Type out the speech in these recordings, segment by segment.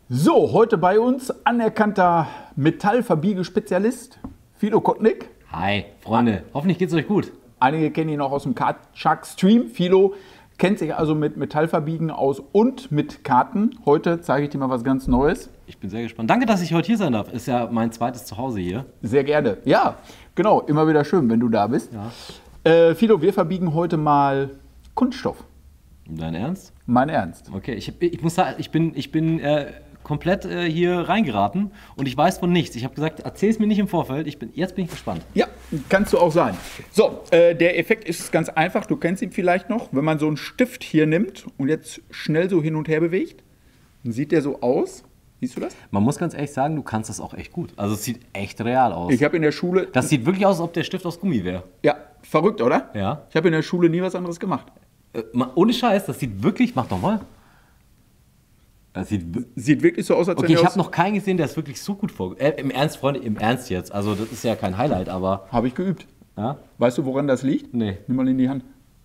So, heute bei uns anerkannter Metallverbiege-Spezialist, Philo Kotnik. Hi, Freunde. Hoffentlich geht es euch gut. Einige kennen ihn auch aus dem Card Shark Stream. Philo kennt sich also mit Metallverbiegen aus und mit Karten. Heute zeige ich dir mal was ganz Neues. Ich bin sehr gespannt. Danke, dass ich heute hier sein darf. Ist ja mein zweites Zuhause hier. Sehr gerne. Ja, genau. Immer wieder schön, wenn du da bist. Ja. Philo, wir verbiegen heute mal Kunststoff. Dein Ernst? Mein Ernst. Okay, ich muss sagen, ich bin komplett hier reingeraten und ich weiß von nichts. Ich habe gesagt, erzähl es mir nicht im Vorfeld. Jetzt bin ich gespannt. Ja, kannst du auch sein. So, der Effekt ist ganz einfach. Du kennst ihn vielleicht noch. Wenn man so einen Stift hier nimmt und jetzt schnell so hin und her bewegt, dann sieht der so aus. Siehst du das? Man muss ganz ehrlich sagen, du kannst das auch echt gut. Also es sieht echt real aus. Ich habe in der Schule... Das sieht wirklich aus, als ob der Stift aus Gummi wäre. Ja, verrückt, oder? Ja. Ich habe in der Schule nie was anderes gemacht. Ohne Scheiß, das sieht wirklich... Mach doch mal. Das Sieht wirklich so aus, als okay, ich habe noch keinen gesehen, der es wirklich so gut vorgeht. Im Ernst, Freunde, im Ernst jetzt. Also das ist ja kein Highlight, aber... Habe ich geübt. Ja? Weißt du, woran das liegt? Nee. Nimm mal in die Hand.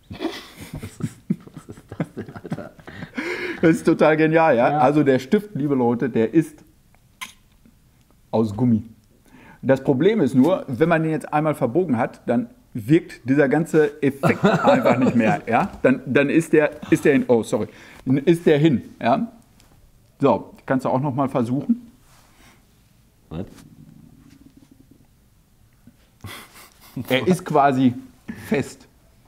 Was ist das denn, Alter? Das ist total genial, ja? Ja. Also der Stift, liebe Leute, der ist aus Gummi. Das Problem ist nur, wenn man den jetzt einmal verbogen hat, dann wirkt dieser ganze Effekt einfach nicht mehr. Ja? Dann ist der hin. Oh, sorry. Dann ist der hin. Ja? So, kannst du auch noch mal versuchen. Was? Er ist quasi fest.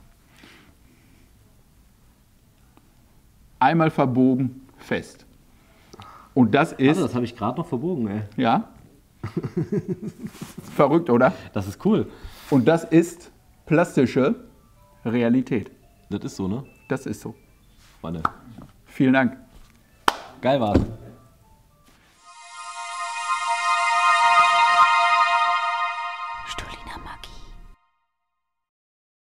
Einmal verbogen, fest. Und das ist... Also, das habe ich gerade noch verbogen, ey. Ja? Verrückt, oder? Das ist cool. Und das ist plastische Realität. Das ist so, ne? Das ist so. Mann. Vielen Dank. Geil war's.